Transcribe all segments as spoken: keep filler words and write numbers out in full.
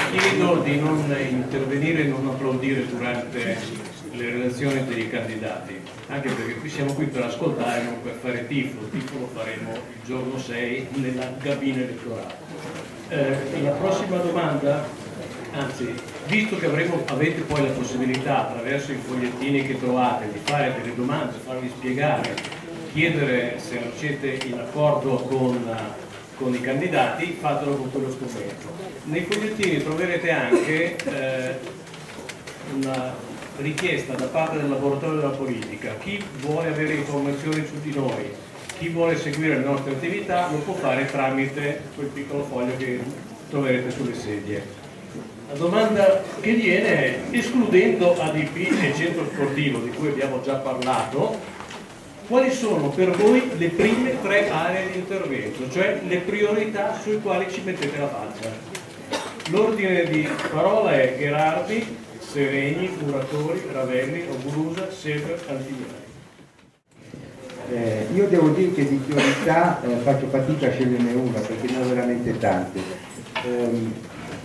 chiedo di non intervenire e non applaudire durante le relazioni dei candidati, anche perché qui siamo qui per ascoltare, non per fare tifo. Il tifo lo faremo il giorno sei nella cabina elettorale. Eh, la prossima domanda, anzi, visto che avremo, avete poi la possibilità attraverso i fogliettini che trovate di fare delle domande, farvi spiegare, chiedere se non siete in accordo con, con i candidati, fatelo con quello strumento. Nei fogliettini troverete anche eh, una richiesta da parte del laboratorio della politica. Chi vuole avere informazioni su di noi, chi vuole seguire le nostre attività, lo può fare tramite quel piccolo foglio che troverete sulle sedie. La domanda che viene è: escludendo A D P e centro sportivo, di cui abbiamo già parlato, quali sono per voi le prime tre aree di intervento, cioè le priorità sui quali ci mettete la faccia? L'ordine di parola è Gherardi, Sereni, Muratori, Ravelli, Ogurusa, Sever, Antigliani. Eh, io devo dire che di priorità eh, faccio fatica a sceglierne una perché ne ho veramente tante. Eh,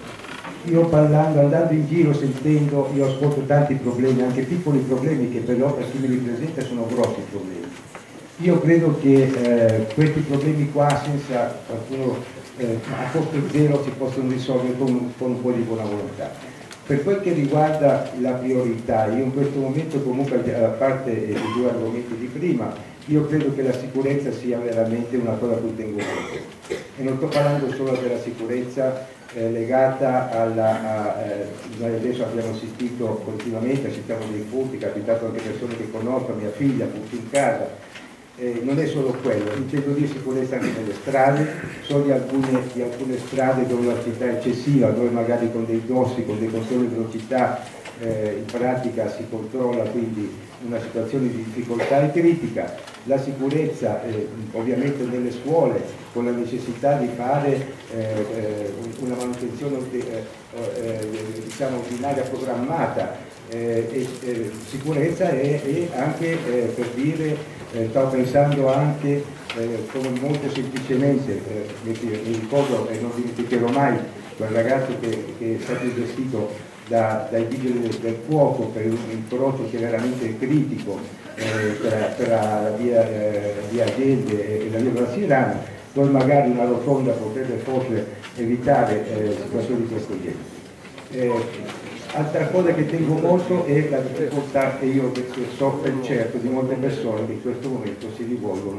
io parlando, andando in giro, sentendo, io ascolto tanti problemi, anche piccoli problemi che però per chi mi ripresenta sono grossi problemi. Io credo che eh, questi problemi qua senza qualcuno eh, a costo zero si possono risolvere con, con un po' di buona volontà. Per quel che riguarda la priorità, io in questo momento comunque, a parte i due argomenti di prima, io credo che la sicurezza sia veramente una cosa a cui tengo molto. E non sto parlando solo della sicurezza eh, legata alla... A, eh, noi adesso abbiamo assistito continuamente, assistiamo dei furti, è capitato anche persone che conosco, mia figlia, furti in casa. Eh, non è solo quello, intendo dire sicurezza anche nelle strade, so di alcune, di alcune strade dove la velocità è eccessiva, dove magari con dei dossi, con dei controlli di velocità eh, in pratica si controlla quindi una situazione di difficoltà e critica. La sicurezza eh, ovviamente nelle scuole, con la necessità di fare eh, eh, una manutenzione eh, eh, diciamo ordinaria programmata, eh, e, eh, sicurezza e, e anche eh, per dire Eh, stavo pensando anche, eh, come molto semplicemente, eh, mi, mi ricordo e non dimenticherò mai quel ragazzo che, che è stato investito da, dai vigili del, del fuoco per un incrocio che è veramente critico eh, per, per la via, eh, via Gelde e la via Brasiliana, dove magari una rotonda potrebbe forse evitare eh, situazioni di questo genere. Eh, Altra cosa che tengo molto è la difficoltà che io so per certo di molte persone che in questo momento si rivolgono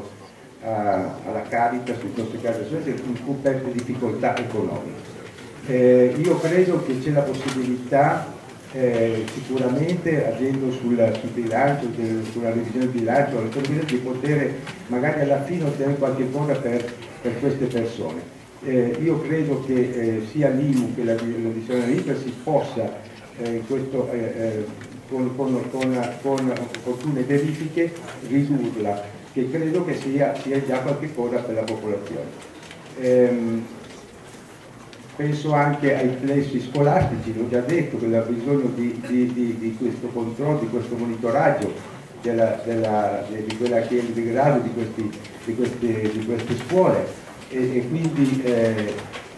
a, alla Caritas, piuttosto che altre società, in coperte difficoltà economiche. Eh, io credo che c'è la possibilità, eh, sicuramente agendo sul, sul bilancio, del, sulla revisione del bilancio, di poter magari alla fine ottenere qualche cosa per, per queste persone. Eh, io credo che eh, sia l'I M U che la, la decisione dell'I P A si possa Eh, questo, eh, eh, con, con, con, con opportune verifiche ridurla, che credo che sia, sia già qualche cosa per la popolazione. Ehm, penso anche ai plessi scolastici, l'ho già detto, che ha bisogno di, di, di, di questo controllo, di questo monitoraggio della, della, di quella che è il degrado di, questi, di, queste, di queste scuole e, e quindi eh,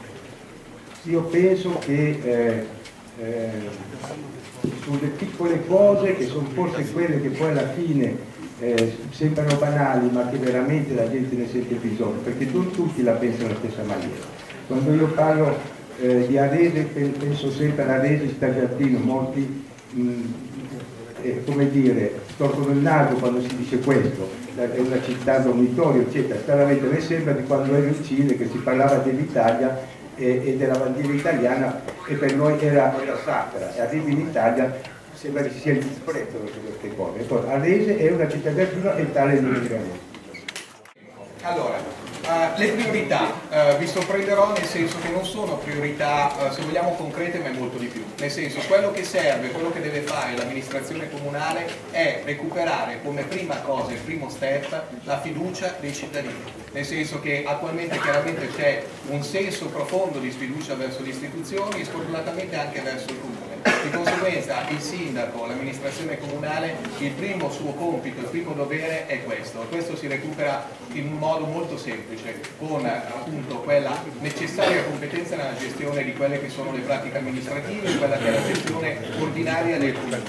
io penso che eh, Eh, sulle piccole cose che sono forse quelle che poi alla fine eh, sembrano banali ma che veramente la gente ne sente bisogno, perché non tutti la pensano alla stessa maniera. Quando io parlo eh, di Arese penso sempre all'Arese città giardino, molti mh, eh, come dire, storcono il naso quando si dice questo, è una città dormitorio eccetera. Stranamente a me sembra di quando ero in Cile che si parlava dell'Italia e della bandiera italiana e per noi era, era sacra, e arrivi in Italia sembra che ci sia il disprezzo per queste cose. Poi Arese è una città giardino e tale non è. Allora, uh, le priorità, uh, vi sorprenderò nel senso che non sono priorità, uh, se vogliamo concrete, ma è molto di più. Nel senso, quello che serve, quello che deve fare l'amministrazione comunale è recuperare come prima cosa, il primo step, la fiducia dei cittadini. Nel senso che attualmente chiaramente c'è un senso profondo di sfiducia verso le istituzioni e sfortunatamente anche verso il comune. Di conseguenza il sindaco, l'amministrazione comunale, il primo suo compito, il primo dovere è questo. Questo si recupera in un modo molto semplice, con appunto quella necessaria competenza nella gestione di quelle che sono le pratiche amministrative, quella che è la gestione ordinaria del comune.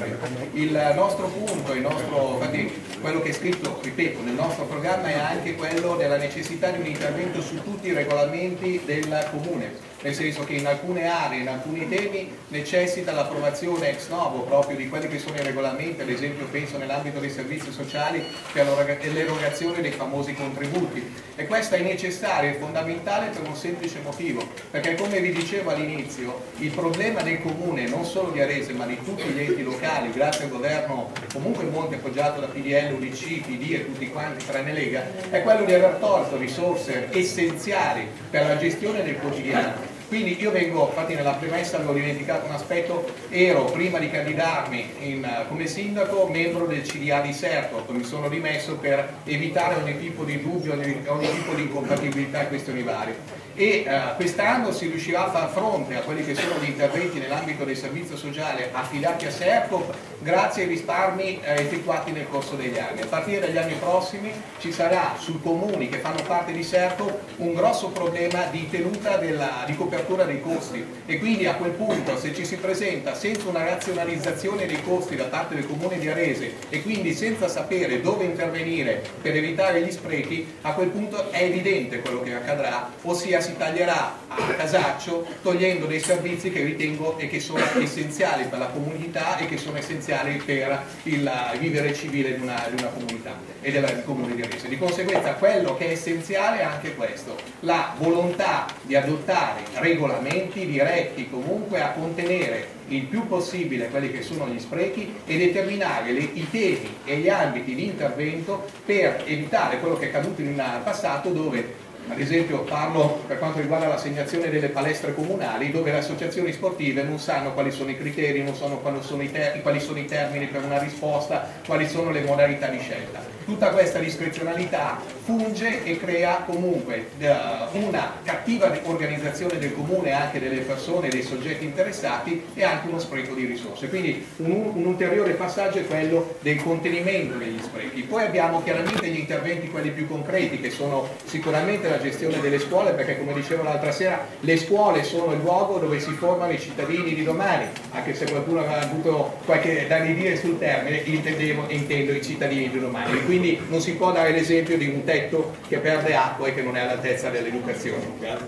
Il nostro punto, il nostro, infatti, quello che è scritto, ripeto, nel nostro programma è anche quello della necessità di un intervento su tutti i regolamenti del comune, nel senso che in alcune aree, in alcuni temi necessita l'approvazione ex novo proprio di quelli che sono i regolamenti, ad esempio penso nell'ambito dei servizi sociali per l'erogazione dei famosi contributi, e questo è necessario e fondamentale per un semplice motivo, perché come vi dicevo all'inizio il problema del comune, non solo di Arese ma di tutti gli enti locali, grazie al governo comunque in molti appoggiato da P D L, U D C, P D e tutti quanti tranne Lega, è quello di aver tolto risorse essenziali per la gestione del quotidiano. Quindi io vengo, infatti nella premessa avevo dimenticato un aspetto, ero prima di candidarmi in, come sindaco membro del C D A di Sertop, mi sono dimesso per evitare ogni tipo di dubbio, ogni, ogni tipo di incompatibilità e questioni varie. E uh, quest'anno si riuscirà a far fronte a quelli che sono gli interventi nell'ambito del servizio sociale affidati a Sertop grazie ai risparmi eh, effettuati nel corso degli anni. A partire dagli anni prossimi ci sarà sui comuni che fanno parte di Sertop un grosso problema di tenuta della, di copertura dei costi, e quindi a quel punto se ci si presenta senza una razionalizzazione dei costi da parte del comune di Arese e quindi senza sapere dove intervenire per evitare gli sprechi, a quel punto è evidente quello che accadrà, ossia si taglierà a casaccio togliendo dei servizi che ritengo e che sono essenziali per la comunità e che sono essenziali per il vivere civile di una, di una comunità e del comune di Arese. Di conseguenza quello che è essenziale è anche questo, la volontà di adottare regolamenti diretti comunque a contenere il più possibile quelli che sono gli sprechi e determinare le, i temi e gli ambiti di intervento per evitare quello che è accaduto in passato, dove ad esempio parlo per quanto riguarda l'assegnazione delle palestre comunali, dove le associazioni sportive non sanno quali sono i criteri, non sanno quali sono i, ter quali sono i termini per una risposta, quali sono le modalità di scelta. Tutta questa discrezionalità funge e crea comunque uh, una cattiva organizzazione del comune, anche delle persone, dei soggetti interessati, e anche uno spreco di risorse. Quindi un, un ulteriore passaggio è quello del contenimento degli sprechi. Poi abbiamo chiaramente gli interventi, quelli più concreti, che sono sicuramente la gestione delle scuole, perché come dicevo l'altra sera, le scuole sono il luogo dove si formano i cittadini di domani, anche se qualcuno aveva avuto qualche da ridire sul termine, intendevo, intendo i cittadini di domani. Quindi non si può dare l'esempio di un tetto che perde acqua e che non è all'altezza dell'educazione.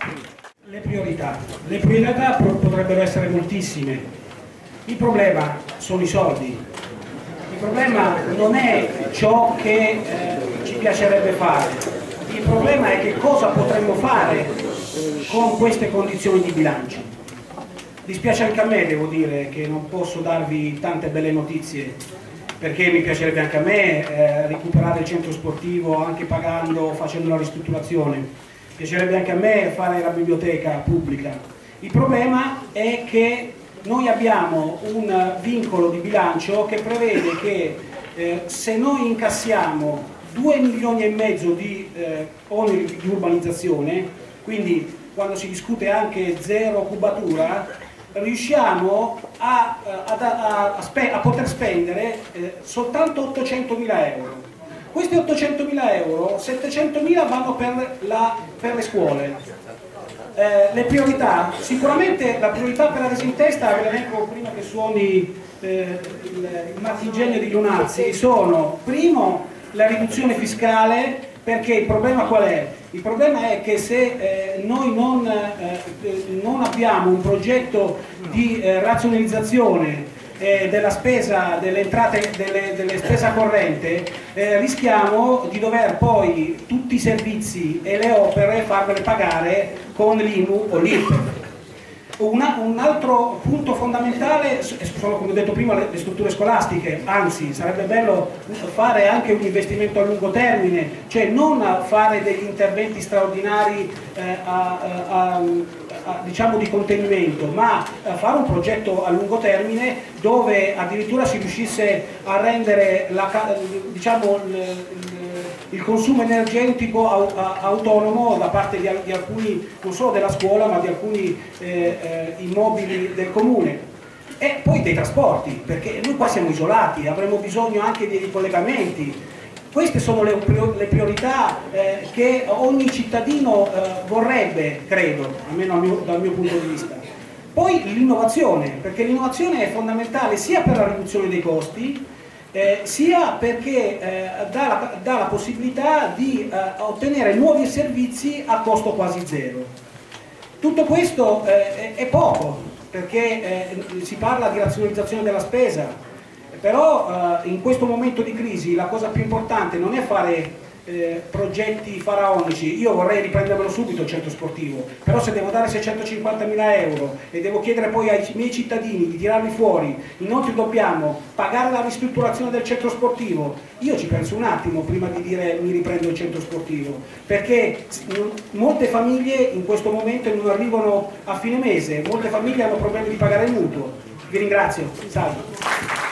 Le priorità. Le priorità potrebbero essere moltissime. Il problema sono i soldi. Il problema non è ciò che eh, ci piacerebbe fare. Il problema è che cosa potremmo fare con queste condizioni di bilancio. Dispiace anche a me, devo dire, che non posso darvi tante belle notizie, perché mi piacerebbe anche a me eh, recuperare il centro sportivo anche pagando, facendo la ristrutturazione. Mi piacerebbe anche a me fare la biblioteca pubblica. Il problema è che noi abbiamo un vincolo di bilancio che prevede che eh, se noi incassiamo due milioni e mezzo di eh, oneri di urbanizzazione, quindi quando si discute anche zero cubatura, riusciamo a, a, a, a, spe, a poter spendere eh, soltanto ottocentomila euro. Questi ottocentomila euro, settecentomila vanno per, la, per le scuole. Eh, le priorità, sicuramente la priorità per Arese in Testa, ve la leggo prima che suoni eh, il, il martingegno di Leonazzi, sono primo la riduzione fiscale, perché il problema qual è? Il problema è che se eh, noi non, eh, non abbiamo un progetto di eh, razionalizzazione eh, della spesa, delle entrate, delle, delle spesa corrente, eh, rischiamo di dover poi tutti i servizi e le opere farvele pagare con l'I M U o l'I R P E F. Una, un altro punto fondamentale sono, come ho detto prima, le, le strutture scolastiche, anzi sarebbe bello fare anche un investimento a lungo termine, cioè non fare degli interventi straordinari eh, a, a, a, diciamo di contenimento, ma fare un progetto a lungo termine dove addirittura si riuscisse a rendere la, diciamo, il consumo energetico autonomo da parte di, di alcuni, non solo della scuola, ma di alcuni eh, eh, immobili del comune. E poi dei trasporti, perché noi qua siamo isolati, avremo bisogno anche di ricollegamenti. Queste sono le, le priorità eh, che ogni cittadino eh, vorrebbe, credo, almeno dal mio, dal mio punto di vista. Poi l'innovazione, perché l'innovazione è fondamentale sia per la riduzione dei costi, eh, sia perché eh, dà, la, dà la possibilità di eh, ottenere nuovi servizi a costo quasi zero. Tutto questo eh, è poco, perché eh, si parla di razionalizzazione della spesa, però eh, in questo momento di crisi la cosa più importante non è fare eh, progetti faraonici. Io vorrei riprendermelo subito il centro sportivo, però se devo dare seicentocinquantamila euro e devo chiedere poi ai miei cittadini di tirarli fuori, inoltre dobbiamo pagare la ristrutturazione del centro sportivo, io ci penso un attimo prima di dire mi riprendo il centro sportivo, perché molte famiglie in questo momento non arrivano a fine mese, molte famiglie hanno problemi di pagare il mutuo. Vi ringrazio, salve.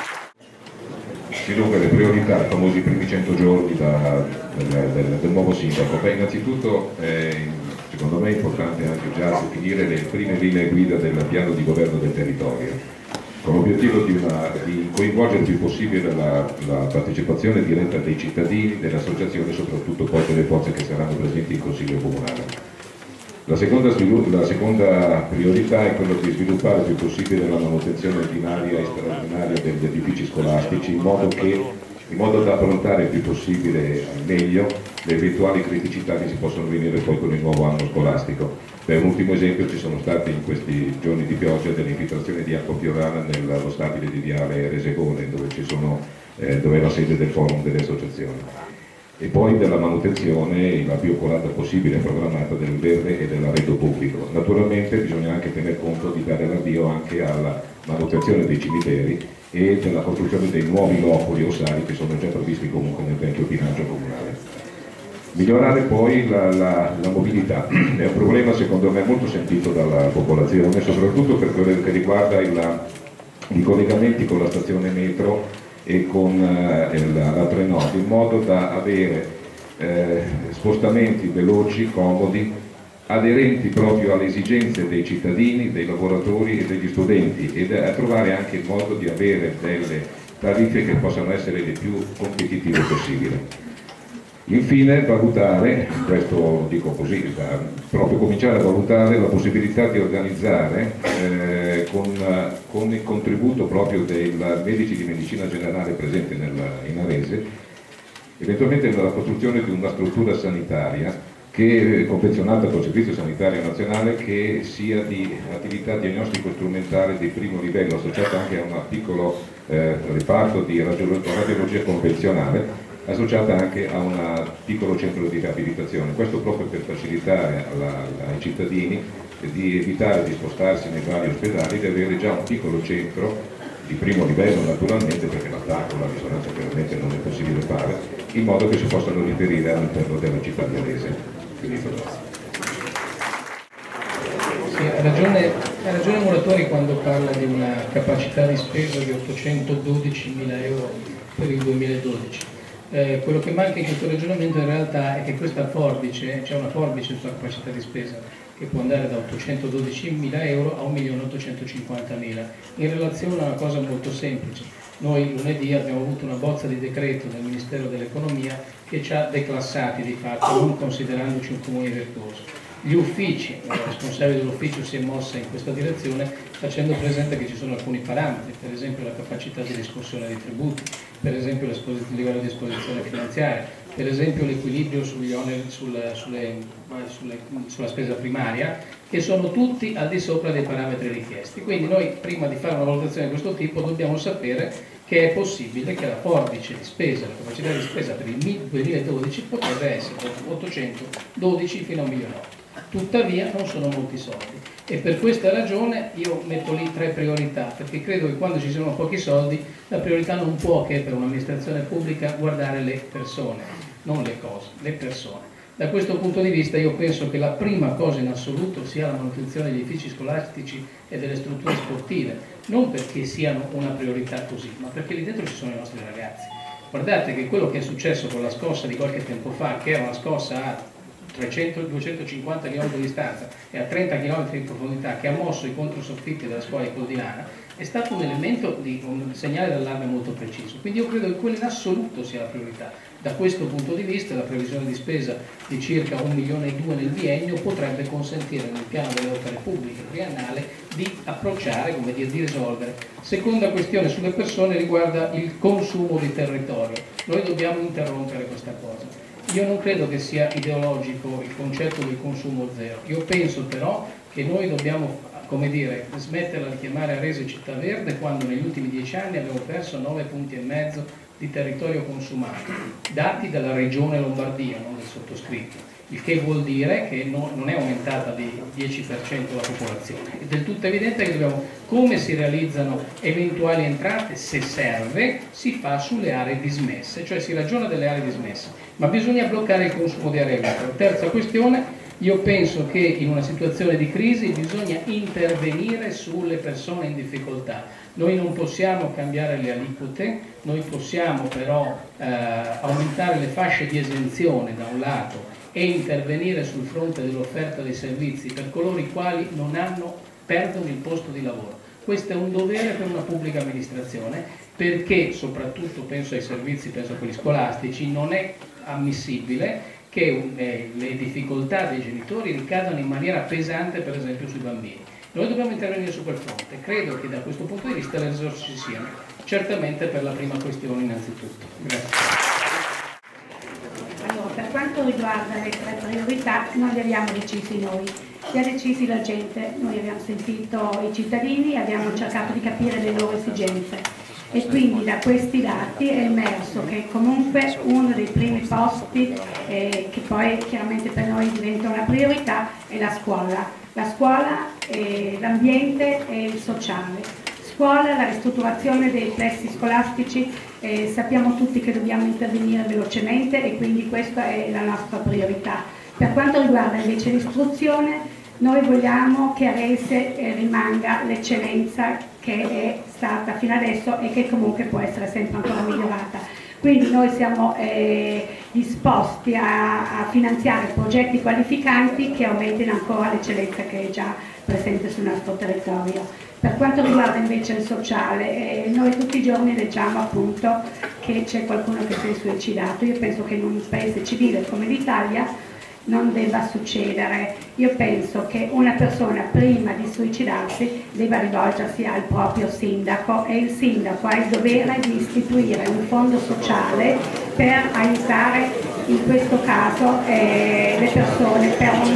Sì, dunque le priorità, i famosi primi cento giorni da, del, del, del nuovo sindaco. Beh, innanzitutto eh, secondo me è importante anche già definire le prime linee guida del piano di governo del territorio, con l'obiettivo di, una, di coinvolgere il più possibile la, la partecipazione diretta dei cittadini, delle associazioni e soprattutto poi delle forze che saranno presenti in Consiglio Comunale. La seconda, la seconda priorità è quella di sviluppare il più possibile la manutenzione ordinaria e straordinaria degli edifici scolastici in modo, che, in modo da affrontare il più possibile al meglio le eventuali criticità che si possono venire poi con il nuovo anno scolastico. Per un ultimo esempio ci sono state in questi giorni di pioggia delle infiltrazioni di acqua piovana nello stabile di Viale Resegone, dove, ci sono, eh, dove è la sede del forum delle associazioni. E poi della manutenzione la più accurata possibile programmata del verde e dell'arredo pubblico. Naturalmente bisogna anche tener conto di dare l'avvio anche alla manutenzione dei cimiteri e della costruzione dei nuovi loculi ossari che sono già previsti comunque nel vecchio bilancio comunale. Migliorare poi la, la, la mobilità è un problema secondo me molto sentito dalla popolazione, soprattutto per quello che riguarda il, i collegamenti con la stazione metro e con eh, la, la Trenord, in modo da avere eh, spostamenti veloci, comodi, aderenti proprio alle esigenze dei cittadini, dei lavoratori e degli studenti, ed a trovare anche il modo di avere delle tariffe che possano essere le più competitive possibile. Infine valutare, questo dico così, da, proprio cominciare a valutare la possibilità di organizzare eh, con, con il contributo proprio dei medici di medicina generale presenti nel, in Arese, eventualmente nella costruzione di una struttura sanitaria che è convenzionata col Servizio Sanitario Nazionale, che sia di attività diagnostico strumentale di primo livello, associata anche a un piccolo eh, reparto di radiologia convenzionale, associata anche a un piccolo centro di riabilitazione, questo proprio per facilitare alla, ai cittadini di evitare di spostarsi nei vari ospedali, di avere già un piccolo centro di primo livello naturalmente, perché l'attacco, la risonanza chiaramente non è possibile fare, in modo che si possano riferire all'interno della città di Arese. Finito. Sì, ha ragione, ha ragione Muratori quando parla di una capacità di spesa di ottocentododicimila euro per il duemiladodici. Eh, quello che manca in questo ragionamento in realtà è che questa forbice, c'è una forbice sulla capacità di spesa che può andare da ottocentododicimila euro a un milione ottocentocinquantamila, in relazione a una cosa molto semplice. Noi lunedì abbiamo avuto una bozza di decreto del Ministero dell'Economia che ci ha declassati di fatto, non considerandoci un comune virtuoso. Gli uffici, la responsabile dell'ufficio si è mossa in questa direzione facendo presente che ci sono alcuni parametri, per esempio la capacità di riscossione dei tributi, per esempio il livello di esposizione finanziaria, per esempio l'equilibrio sugli oneri, sul, sulle, sulle, sulla spesa primaria, che sono tutti al di sopra dei parametri richiesti. Quindi noi prima di fare una valutazione di questo tipo dobbiamo sapere che è possibile che la forbice di spesa, la capacità di spesa per il duemiladodici potrebbe essere ottocentododici fino a un milione. Tuttavia non sono molti soldi e per questa ragione io metto lì tre priorità, perché credo che quando ci sono pochi soldi la priorità non può che per un'amministrazione pubblica guardare le persone, non le cose, le persone. Da questo punto di vista io penso che la prima cosa in assoluto sia la manutenzione degli edifici scolastici e delle strutture sportive, non perché siano una priorità così, ma perché lì dentro ci sono i nostri ragazzi. Guardate che quello che è successo con la scossa di qualche tempo fa, che era una scossa a trecento duecentocinquanta chilometri di distanza e a trenta chilometri di profondità, che ha mosso i controsoffitti della scuola di Coldilana, è stato un elemento di un segnale d'allarme molto preciso. Quindi io credo che quello in assoluto sia la priorità. Da questo punto di vista la previsione di spesa di circa un milione e due nel biennio potrebbe consentire nel piano delle opere pubbliche triennale di approcciare, come dire, di risolvere. Seconda questione sulle persone riguarda il consumo di territorio. Noi dobbiamo interrompere questa cosa. Io non credo che sia ideologico il concetto del consumo zero. Io penso però che noi dobbiamo, come dire, smetterla di chiamare Arese città verde quando negli ultimi dieci anni abbiamo perso nove punti e mezzo di territorio consumato, dati dalla regione Lombardia, non del sottoscritto, il che vuol dire che no, non è aumentata di dieci per cento la popolazione. È del tutto evidente che dobbiamo, come si realizzano eventuali entrate, se serve, si fa sulle aree dismesse, cioè si ragiona delle aree dismesse, ma bisogna bloccare il consumo di aree agricole. Terza questione, io penso che in una situazione di crisi bisogna intervenire sulle persone in difficoltà. Noi non possiamo cambiare le aliquote, noi possiamo però eh, aumentare le fasce di esenzione da un lato e intervenire sul fronte dell'offerta dei servizi per coloro i quali non hanno, perdono il posto di lavoro. Questo è un dovere per una pubblica amministrazione, perché soprattutto penso ai servizi, penso a quelli scolastici, non è ammissibile che eh, le difficoltà dei genitori ricadano in maniera pesante per esempio sui bambini. Noi dobbiamo intervenire su quel fronte. Credo che da questo punto di vista le risorse ci siano, certamente per la prima questione innanzitutto. Grazie. Allora, per quanto riguarda le tre priorità, non le abbiamo decisi noi, le ha decisi la gente, noi abbiamo sentito i cittadini, abbiamo cercato di capire le loro esigenze. E quindi da questi dati è emerso che comunque uno dei primi posti eh, che poi chiaramente per noi diventa una priorità è la scuola. La scuola, eh, l'ambiente e il sociale. Scuola, la ristrutturazione dei plessi scolastici, eh, sappiamo tutti che dobbiamo intervenire velocemente e quindi questa è la nostra priorità. Per quanto riguarda invece l'istruzione, noi vogliamo che Arese eh, rimanga l'eccellenza che è stata fino adesso e che comunque può essere sempre ancora migliorata. Quindi noi siamo eh, disposti a, a finanziare progetti qualificanti che aumentino ancora l'eccellenza che è già presente sul nostro territorio. Per quanto riguarda invece il sociale, eh, noi tutti i giorni leggiamo appunto che c'è qualcuno che si è suicidato. Io penso che in un paese civile come l'Italia non debba succedere. Io penso che una persona prima di suicidarsi debba rivolgersi al proprio sindaco e il sindaco ha il dovere di istituire un fondo sociale per aiutare in questo caso eh, le persone per un...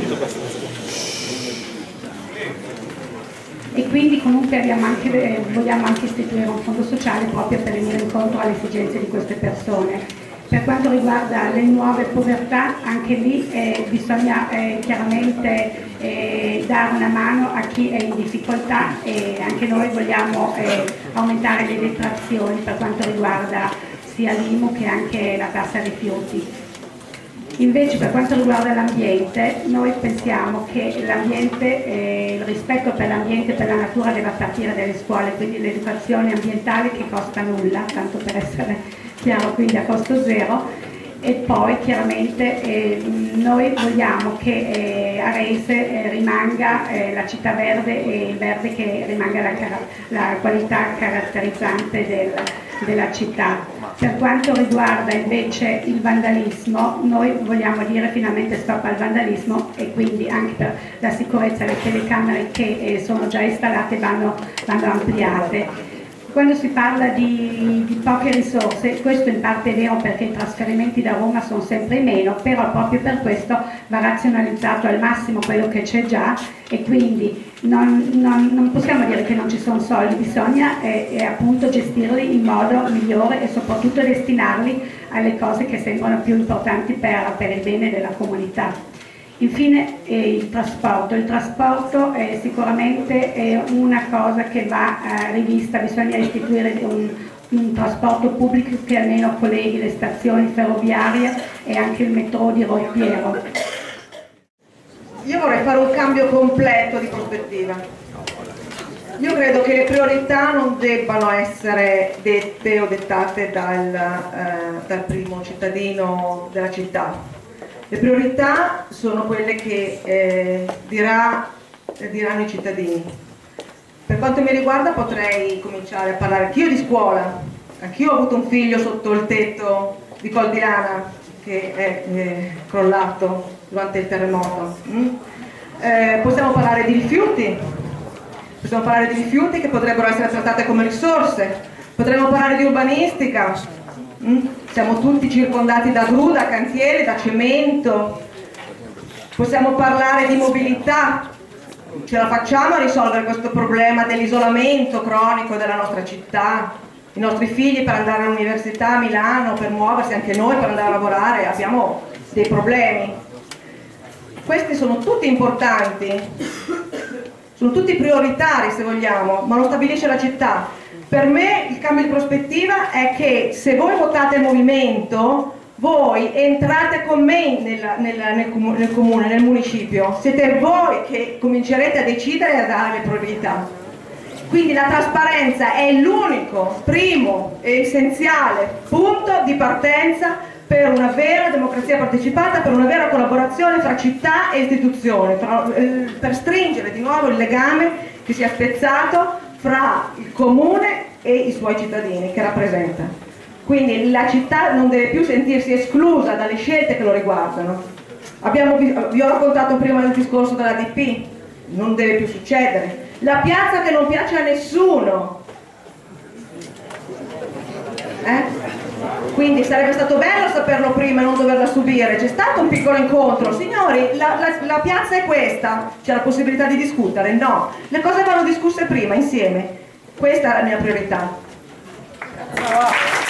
e quindi comunque abbiamo anche, eh, vogliamo anche istituire un fondo sociale proprio per venire incontro alle esigenze di queste persone. Per quanto riguarda le nuove povertà, anche lì eh, bisogna eh, chiaramente eh, dare una mano a chi è in difficoltà e anche noi vogliamo eh, aumentare le detrazioni per quanto riguarda sia l'I M U che anche la tassa rifiuti. Invece per quanto riguarda l'ambiente, noi pensiamo che l'ambiente, eh, il rispetto per l'ambiente e per la natura deve partire dalle scuole, quindi l'educazione ambientale che costa nulla, tanto per essere chiaro, quindi a costo zero, e poi chiaramente eh, noi vogliamo che eh, Arese eh, rimanga eh, la città verde e il verde che rimanga la, la qualità caratterizzante del, della città. Per quanto riguarda invece il vandalismo, noi vogliamo dire finalmente stop al vandalismo e quindi anche per la sicurezza le telecamere che eh, sono già installate vanno, vanno ampliate. Quando si parla di, di poche risorse, questo in parte è vero perché i trasferimenti da Roma sono sempre meno, però proprio per questo va razionalizzato al massimo quello che c'è già e quindi non, non, non possiamo dire che non ci sono soldi, bisogna eh, eh, appunto gestirli in modo migliore e soprattutto destinarli alle cose che sembrano più importanti per, per il bene della comunità. Infine eh, il trasporto, il trasporto è sicuramente è una cosa che va eh, rivista, bisogna istituire un, un trasporto pubblico che almeno colleghi le stazioni ferroviarie e anche il metro di Roipiero. Io vorrei fare un cambio completo di prospettiva. Io credo che le priorità non debbano essere dette o dettate dal, eh, dal primo cittadino della città. Le priorità sono quelle che eh, dirà, eh, diranno i cittadini. Per quanto mi riguarda potrei cominciare a parlare anch'io di scuola. Anch'io ho avuto un figlio sotto il tetto di Col di Lana che è eh, crollato durante il terremoto. Mm? Eh, possiamo parlare di rifiuti, possiamo parlare di rifiuti che potrebbero essere trattate come risorse, potremmo parlare di urbanistica. Mm? Siamo tutti circondati da gru, da cantieri, da cemento. Possiamo parlare di mobilità. Ce la facciamo a risolvere questo problema dell'isolamento cronico della nostra città? I nostri figli per andare all'università a Milano, per muoversi, anche noi per andare a lavorare, abbiamo dei problemi. Questi sono tutti importanti, sono tutti prioritari se vogliamo, ma lo stabilisce la città. Per me il cambio di prospettiva è che se voi votate il movimento, voi entrate con me nella, nella, nel, nel comune, nel municipio, siete voi che comincerete a decidere e a dare le priorità. Quindi la trasparenza è l'unico, primo e essenziale punto di partenza per una vera democrazia partecipata, per una vera collaborazione fra città e istituzioni, fra, eh, per stringere di nuovo il legame che si è spezzato fra il comune e i suoi cittadini che rappresenta. Quindi la città non deve più sentirsi esclusa dalle scelte che lo riguardano. Abbiamo, vi ho raccontato prima del discorso della D P, non deve più succedere. La piazza che non piace a nessuno. Eh? Quindi sarebbe stato bello saperlo prima e non doverla subire. C'è stato un piccolo incontro. Signori, la, la, la piazza è questa. C'è la possibilità di discutere? No. Le cose vanno discusse prima, insieme. Questa è la mia priorità.